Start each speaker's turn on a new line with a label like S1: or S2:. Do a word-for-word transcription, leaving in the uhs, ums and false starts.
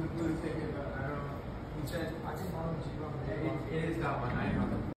S1: we'll take it, but I don't know. He said, I think one of them
S2: It, it is that one. I know.